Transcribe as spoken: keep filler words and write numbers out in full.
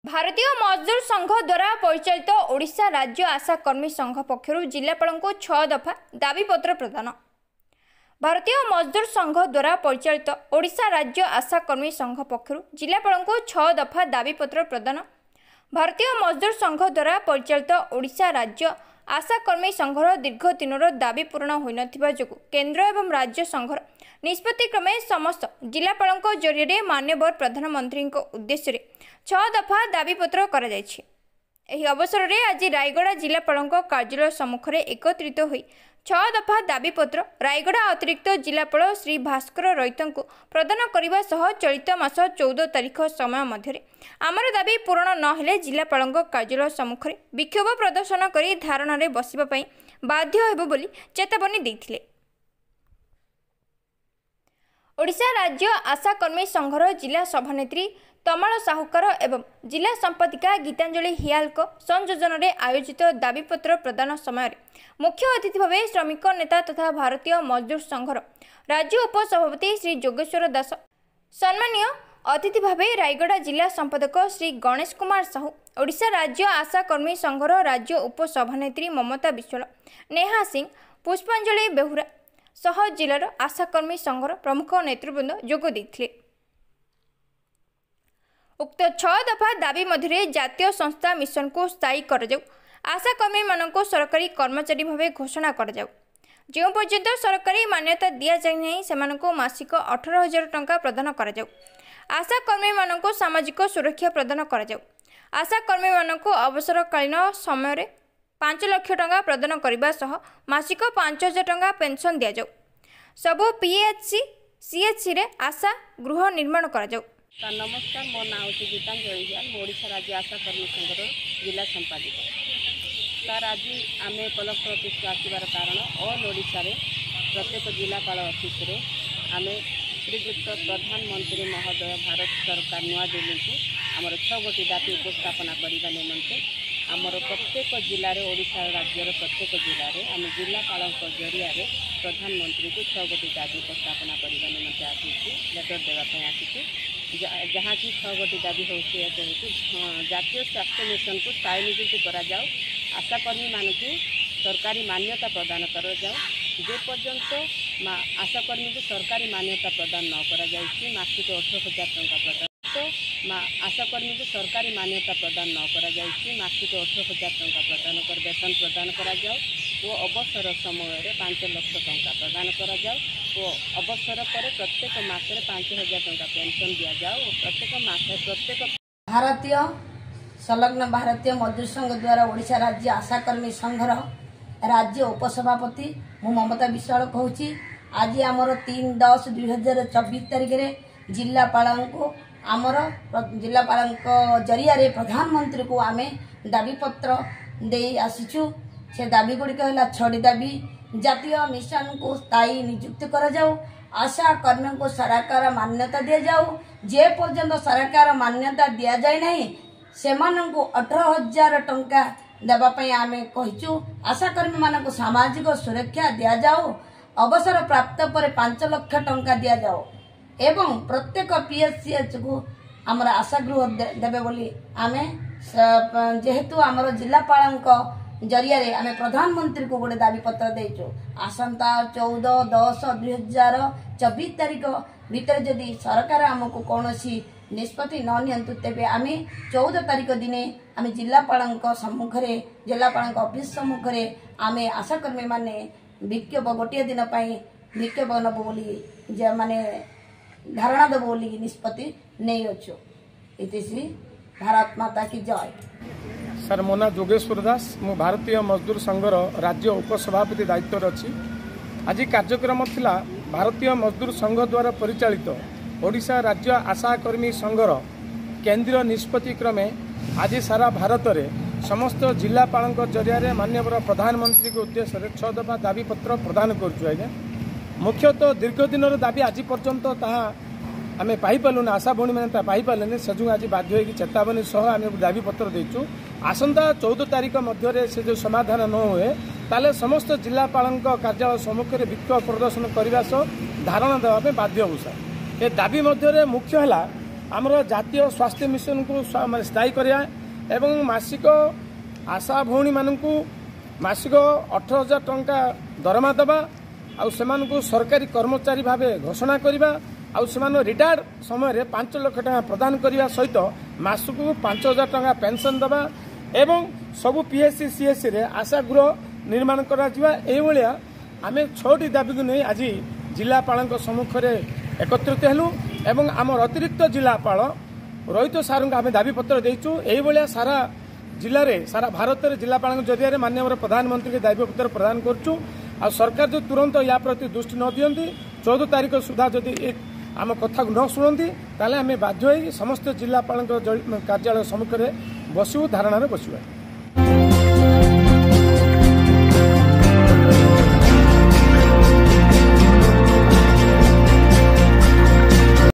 भारतीय मजदूर संघ द्वारा परिचालित ओडिशा राज्य आशा कर्मी संघ पक्षर जिलापाल को छह दफा दाबीपत्र प्रदान। भारतीय मजदूर संघ द्वारा परिचालित ओडिशा राज्य आशा कर्मी संघ पक्षर जिलापाल को छह दफा दाबीपत्र प्रदान। भारतीय मजदूर संघ द्वारा परिचालित ओडिशा राज्य आशा कर्मी संघर दीर्घ दिनर दाबी पूरण हो नथिबा जोगु केंद्र एवं राज्य संघर निष्पत्ति क्रमे समस्त जिलापाल जरिए माननीय प्रधानमंत्री उद्देश्य छह दफा दाबीपत्र करा जायछि। एही अवसर में आज रायगड़ा जिलापाल कार्यालय सम्मुख में एकत्रित होई छह दफा दाबीपत्र रायगड़ा अतिरिक्त जिलापाल श्री भास्कर रईत को प्रदान करने सह चलित मास चौदह तारीख समय मध्य आमर दाबी पूरण न हेले जिलापाल कार्यालय सम्मुख में विक्षोभ प्रदर्शन कर धारणा बसिबा पई बाध्य हेबो बोली चेतावनी देथिले। ओडिशा राज्य आशा कर्मी संघर जिला सभानेत्री तमाल साहुकार एवं जिला संपादिका गीतांजलि हियाल संयोजन में आयोजित दाबीपत्र प्रदान समय मुख्य अतिथि भाव श्रमिक नेता तथा भारतीय मजदूर संघर राज्य उपसभापति श्री जोगेश्वर दास, सम्मानीय अतिथि भाव रायगड़ा जिला संपादक श्री गणेश कुमार साहू, ओडिशा राज्य आशा कर्मी संघर राज्य उपसभानेत्री ममता विश्वाल, नेहा सिंह, पुष्पांजलि बेहुरा सह जिलार आशा कर्मी संघर प्रमुख नेतृवृंद जोग देथिले। उक्त छह दफा दाबी मध्य जातीय संस्था मिशन को स्थायी कर जाऊ, आशा कर्मी मानक सरकारी कर्मचारी भाव घोषणा कर जाऊ, जो पर्यंत सरकारी मान्यता दि जाए से मासिक अठारह हजार टंका प्रदान कर जाऊ, आशा कर्मी मानक सामाजिक सुरक्षा प्रदान कर जाऊ, आशा कर्मी मानक अवसरकालीन समय पांच लाख टंका प्रदान करने सह मासिक पांच हजार टंका पेंशन दि जाऊ, सबु पीएचसी सीएचसी रे आशा गृह निर्माण कर जाऊ। नमस्कार, मो ना हूँ गीतांजलि हियाल, ओडिशा राज्य आशा कर्मी संघर जिला संपादिका। सर आज आम कलेक्टर ऑफिस को आसबार कारण ऑल ओडिशा रे प्रत्येक जिलापाल ऑफिस रे आम श्रीयुक्त प्रधानमंत्री महोदय भारत सरकार नुआ दिल्ली को आमर छह गोटी दाबी उपस्थापना करने निमंते आमर प्रत्येक जिले में ओडिशा राज्यर प्रत्येक जिले में आम जिलापाल जरिया प्रधानमंत्री को छह गोटी दाबी उपस्थापना करने निमंते आसी लेटर देवाई आसी जहाँ कि छह गोटी दाबी हूँ जातीय स्वास्थ्य मिशन को स्थायी नियुक्ति करा जाओ, आशा कर्मी मान को सरकारी मान्यता प्रदान कर जाओ, जे पर्यंत आशा कर्मी को सरकारी मान्यता प्रदान न करा जाइछि मासिक अठारह हजार टंका प्रदान तो आशा कर्मी को सरकारी मान्यता प्रदान न करा जाइछि मासिक अठारह हजार टंका प्रदान कर वेतन प्रदान करा जाओ वो अवसर समय पांच लाख टंका प्रदान करा जाओ वो अवसर पर प्रत्येक मासरे पांच हजार टंका पेंशन दि जाओ प्रत्येक मास प्रत्येक भारतीय संलग्न भारतीय मजदूर संघ द्वारा ओडिशा राज्य आशा कर्मी संघर राज्य उपसभापति मु ममता विश्वाल कहूँ आज आमर तीन दस दुई हजार चौबीस तारीख में जिलापाल को आमर जिलापाल जरिया प्रधानमंत्री को आम दाबीपत्र दे आसीचु। से दाबी गुड़िक है छड़ी दाबी जातीय मिशन को स्थायी नियुक्ति कर जाऊ, आशा कर्मी को सरकार मान्यता दि जाऊ, जे पर्यंत सरकार मान्यता दि जाए नहीं से अठारह हजार टंका देवाई आम कहीचु, आशा कर्मी मान सामाजिक सुरक्षा दि जाऊ, अवसर प्राप्त पर पांच लाख टंका दि जाऊ एवं प्रत्येक पीएचसीएच को आमर आशा गृह दे, देवे बोली आमे जेहेतु आमर जिलापाल जरिया रे आमे प्रधानमंत्री को गोटे दाबीपत्र देचु। आसंता चौदह दस दुई हजार चौबीस तारीख भितर जदि सरकार आमको कौन निष्पत्ति न नियंतु तेबे आमे चौदह तारीख दिने आमे जिलापाल सम्मुख जिलापाल ऑफिस सम्मुख आमे आशा कर्मी माने विक्षोभ गोटे दिन विक्षोभ नब बोली माने धारणा देव बोली निष्पत्ति नहीं अच्छु। इतिश्री भारत माता की जय। सर मो ना जोगेश्वर दास, मु भारतीय मजदूर संघर राज्य उपसभापति दायित्व अच्छी। आज कार्यक्रम थिला भारतीय मजदूर संघ द्वारा परिचालित ओडिशा राज्य आशा कर्मी संघर केंद्रीय निष्पत्ति क्रमे आज सारा भारत में समस्त जिलापाल जरिया माननीय प्रधानमंत्री के उद्देश्य छह दफा दाबीपत्र प्रदान करुँ। आज्ञा मुख्यतः दीर्घ दिन दाबी आज पर्यंत ताहा आम पाइपालुन आशा भौणी मैंने पाइपारे से जो आज बाध्य हो चेतावनी सह आम दाबीपत्र देचु। आसंता चौदह तारीख मध्य से जो समाधान न हुए ताले समस्त जिलापाल कार्यालय सम्मुख में विक्षोभ प्रदर्शन करने सह धारणा देवाई बाध्य हो। सर ए दाबी मध्य मुख्य है आमर जातीय स्वास्थ्य मिशन को स्थायी करिया एवं मासिक आशा भौणी मानू मासिक अठर हजार टंका दरमा दबा आउ सेमानकु सरकारी कर्मचारी भावे घोषणा करवा आउ सेमान रिटायर्ड समय पांच लाख टका प्रदान करने सहित मासक पांच हजार टका पेंशन दबा एवं सबु पीएससी सीएससी रे आशा गृह निर्माण करा जिवा एभलिया आमे छटी दाबी को नहीं आज जिलापाल सम्मुख में एकत्रित हेलु एवं आमर अतिरिक्त जिलापाल रोहित सार को आम दाबीपत्र देचु एभलिया सारा जिले में सारा भारत में जिलापाल जरिया माननीय प्रधानमंत्री के दाबीपत्र प्रदान करुचु आ सरकार जो तुरंत या प्रति दृष्टि न दियंती चौदह तारीख सुधा जदि आम कथा न शुणती ताले आम बाध्य समस्त जिलापाल कार्यालय सम्मुख में बसू धारणा बसुआ।